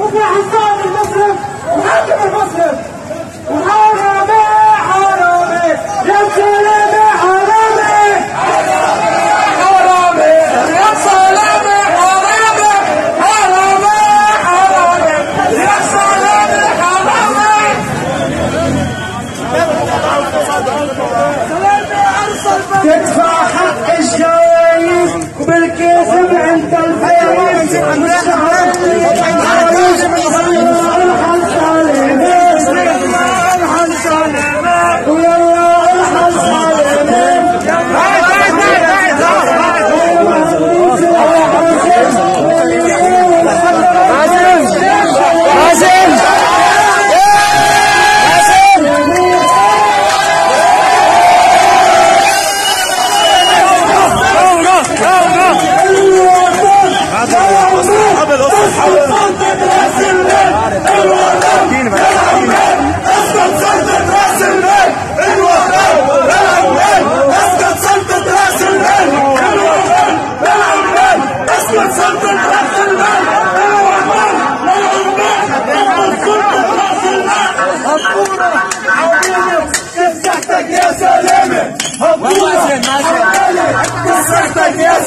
وفي حصان المسلم وحاكم المسلم. وحرامي حرامي يا سلامي حرامي حرامي يا سلامي حرامي حرامي حرامي يا سلامي حرامي. تدفع حق الجايز وبالكذب انت الفايز. يا سلامة